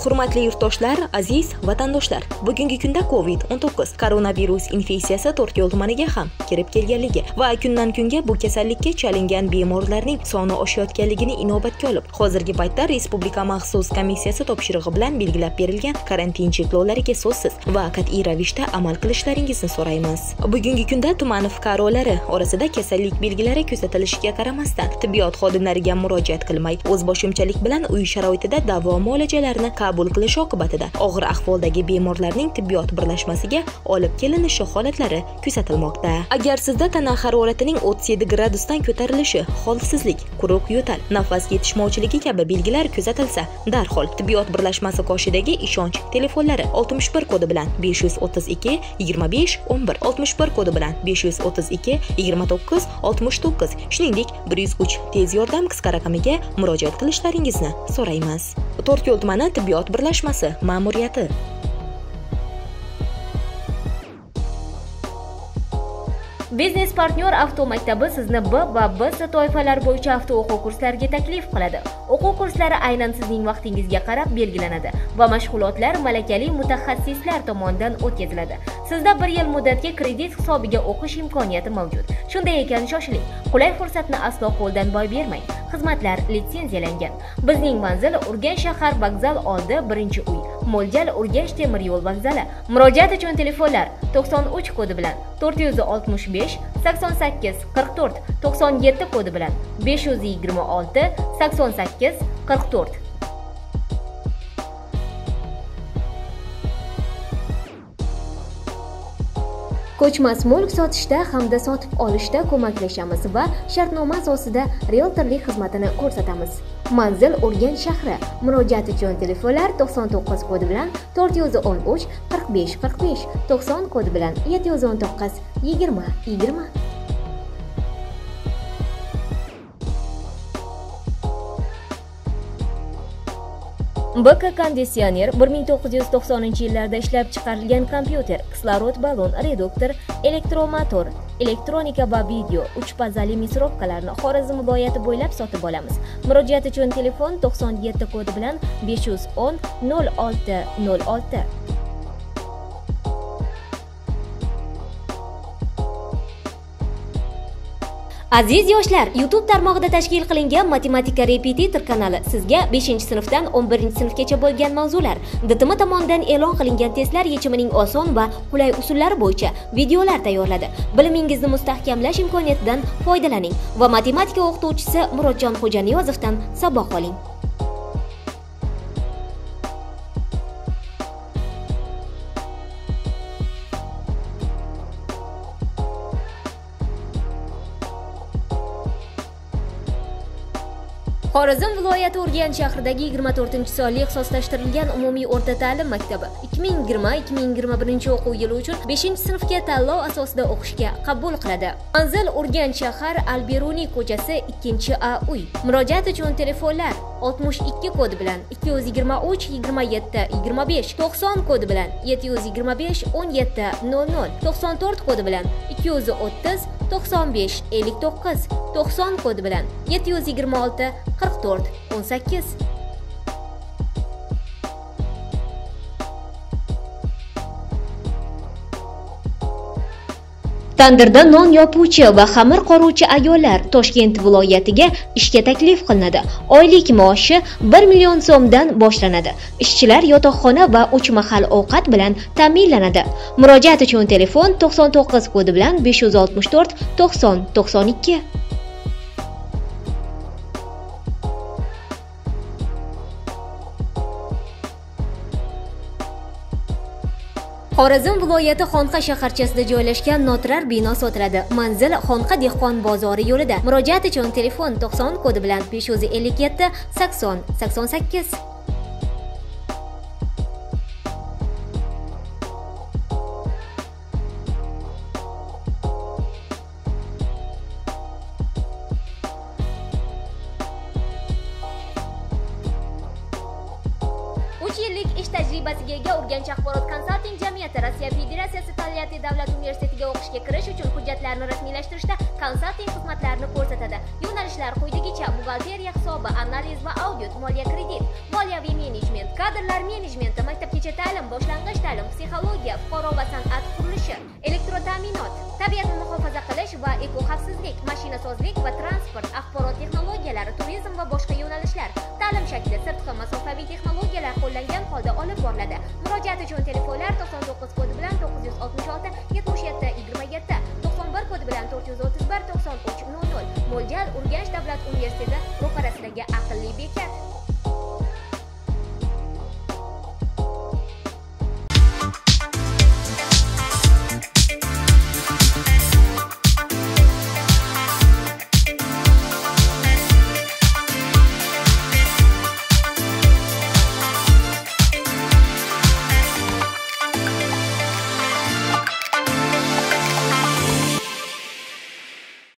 Hurmatli yurtdoshlar, aziz vatandoshlar, bugungi kunda COVID-19 koronavirus infeksiyasi To'rtko'l tumaniga ham kirib kelganligi va kundan kunga bu kasallikka chalingan bemorlarning soni oshayotganligini inobatga olib, hozirgi paytda Respublika maxsus komissiyasi topshirig'i bilan belgilab berilgan karantin cheklovlariga so'zsiz va qat'iy ravishda amal qilishlaringizni so'raymiz. Bugungi kunda tuman fuqarolari orasida kasallik belgilari kuzatilishiga qaramasdan, tibbiyot xodimlariga murojaat qilmay, o'zboshimchalik bilan uy sharoitida davo muolajalarini qabul qilish oqibatida og'ir ahvoldagi bemorlarning tibbiyot birlashmasiga olib kelinishi holatlari kuzatilmoqda. Agar sizda tana haroratining 37 gradusdan ko'tarilishi, holsizlik, quruq yo'tal, nafas yetishmovchiligi kabi belgilar kuzatilsa, darhol tibbiyot birlashmasi qoshidagi ishonch telefonlari 61 kodi bilan 532 25 11, 61 kodi bilan 532 29 69, shuningdek 103 tez yordam qisqa raqamiga murojaat qilishlaringizni so'raymiz. To'rtko'l tumani tibbiyot birlashmasi ma'muriyati. Biznes partnyor avtomaktabi sizni B va B toifalar bo'yicha avto o'quv kurslariga taklif qiladi. O'quv kurslari aynan sizning vaqtingizga qarab belgilanadi va mashg'ulotlar malakali mutaxassislar tomonidan o'tkaziladi. Sizda 1 yil muddatga kredit hisobiga o'qish imkoniyati mavjud. Shunday ekan shoshiling. Qulay fursatni aslo qo'ldan boy bermang. Xizmatlar litsenziyalangan. Bizning manzil Urganch shahar vokzal oldi 1-uy. Mo'ljal Urganch temir yo'l vokzali. Murojaat uchun telefonlar 93 kodi bilan 465 88 44, 97 kodi bilan 526 88 44. Ko'chmas mulk sotishda hamda sotib olishda ko'maklashamiz va shartnoma asosida realtorlik xizmatini ko'rsatamiz. Manzil Urganch shahri. Murojaat uchun telefonlar 99 kodi bilan 413 45 45, 90 kodi bilan 719 20 20. BK konditsioner 1990-yillarda ishlab chiqarilgan kompyuter, kislorod ballon, reduktor, elektromotor, elektronika va video, 3 fazali misrovkalarni Xorazm viloyati bo'ylab sotib olamiz. Murojaat uchun telefon 97 kodi bilan 510 06 06. Aziz yoshlar, YouTube tarmog'ida tashkil qilingan Matematika Repetitor kanali sizga 5-sinfdan 11-sinfgacha bo'lgan mavzular, DTM tomonidan e'lon qilingan testlar yechimining oson va qulay usullari bo'yicha videolar tayyorladi. Bilimingizni mustahkamlash imkoniyatidan foydalaning va matematika o'qituvchisi Murodjon Xo'janiyozovdan saboq oling. Xorazm viloyati Urganch shahridagi 24-sonli ixtisoslashtirilgan umumiy o'rta ta'lim maktabi 2020-2021 o'quv yili uchun 5-sinfga tanlov asosida o'qishga qabul qiladi. Manzil Urganch shahar Alberuniy ko'chasi 2A uy. Murojaat uchun telefonlar 62 kodi bilan 223 27 25, 90 kodi bilan 725 17 00, 94 kodi bilan 230 95 59, 90 kodi bilan 726 44 18. Tandirda non yopuvchi va xamir qoruvchi ayollar Toshkent viloyatiga ishga taklif qilinadi. Oylik maoshi 1 million so'mdan boshlanadi. Ishchilar yotoqxona va 3 mahal ovqat bilan ta'minlanadi. Murojaat uchun telefon 99 kodi bilan 564 90 92. Xorazm viloyati Xonqa shaharchasida joylashgan notrar bino sotiladi. Manzil Xonqa dehqon bozori yo'lida. Murojaat uchun telefon 90 kodi bilan 557 80 88. yillik ish tajribasiga ega Urganch axborot konsalting jamiyati Rossiya Federatsiyasi Taliati davlat universitetiga o'qishga kirish uchun hujjatlarni rasmiylashtirishda konsalting xizmatlarini ko'rsatadi. Yo'nalishlar quyidagicha: buxgalteriya hisobi, analiz va audit, moliya kredit, moliyaviy menejment, kadrlar menejmenti, maktabgacha ta'lim, boshlang'ich ta'lim, psixologiya, fuqaro va san'at qurilishi, elektrota'minot, tabiatni muhofaza qilish va eko-xavfsizlik, mashinasozlik va transport, axborot texnologiyalari, turizm va boshqa yo'nalishlar. Ta'lim shakli sirtqi masofaviy texnologiyalar qo'llangan holda olib boriladi. Murojaat uchun telefonlar 99 kodi bilan 966 77 27, 91 kodi bilan 431 93 00. Mo'ljal: Urganch davlat universiteti ro'parasidagi aqlli bekat.